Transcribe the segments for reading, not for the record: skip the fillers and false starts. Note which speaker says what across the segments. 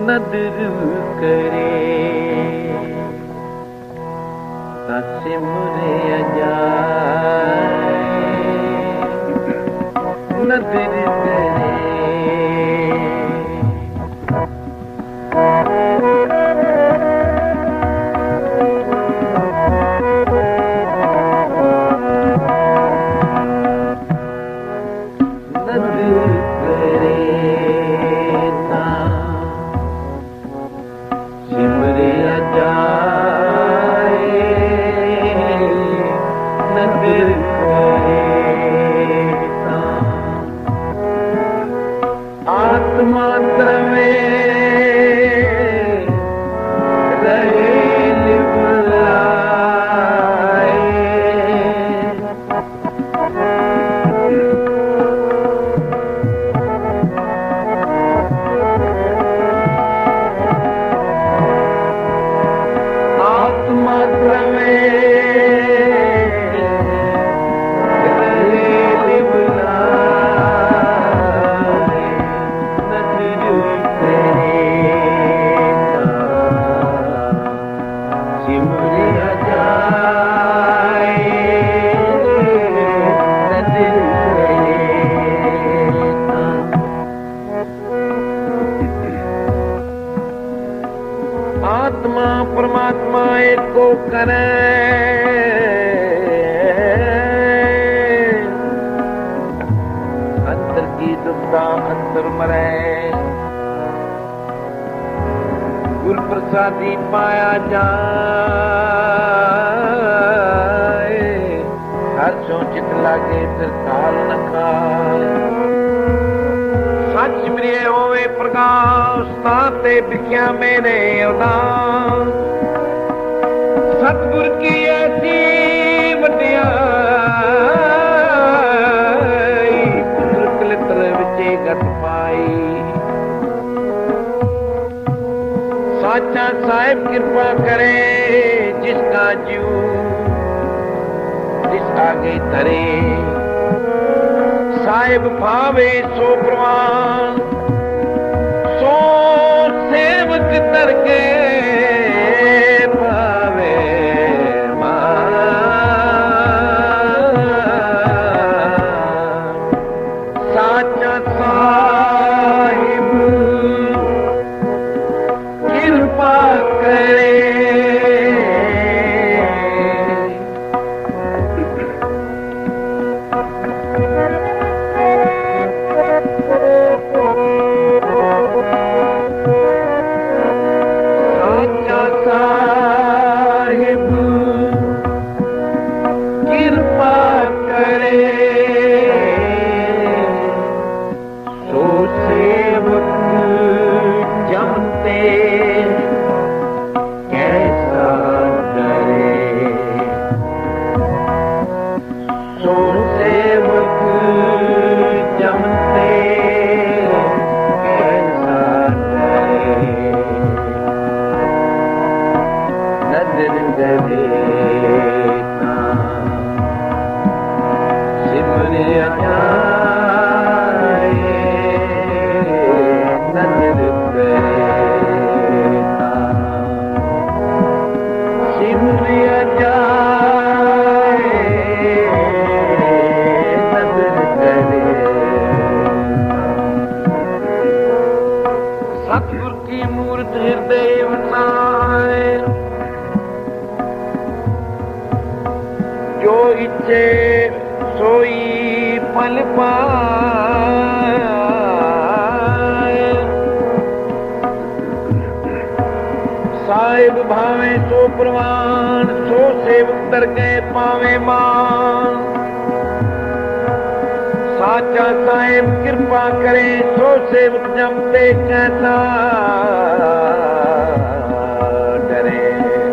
Speaker 1: नदर करे सिमरे जाए नदर करे आत्मा परमात्मा एक को करे अंतर की दुविधा अंतर मरे गुर प्रसादी पाया जाए हर सोचित लागे फिर काल न खाए सच प्रिय होवे प्रकाश ताते बिख्या मेरे उदास सतगुर की ऐसी वड्याई पुत्र कलितर विचे गत पाई साचा साहिब कृपा करे जिसका जीव जिस आगे धरे साहिब भावे सो प्रवान सो सेवक तर के भावे साचा साहिब कृपा करे सतगुर की मूर्त हृदय वसाए जो इच्छे सोई फल पाए साहिब भावे सो प्रवान सो सेवक दर गए पावे मान साचा साहिब कृपा करे सो सेवक जमते कैसा डरे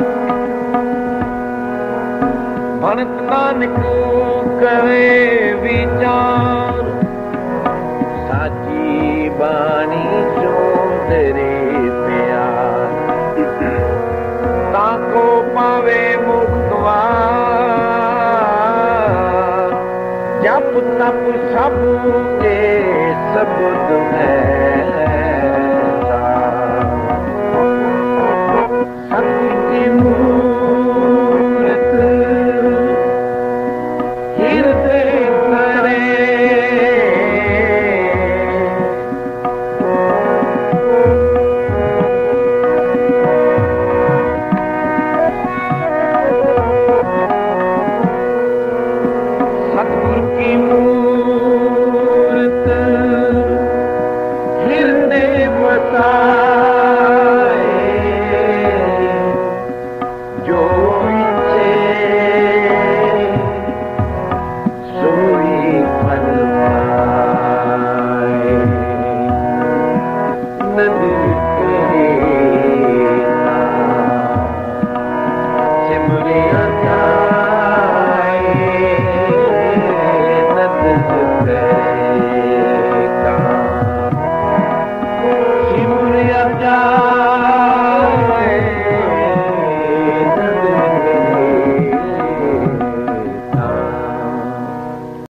Speaker 1: भनत नानक कहे विचार साची बानी सो दरे प्यार ताको पावे मुक्तवार जप तप सब के सबद है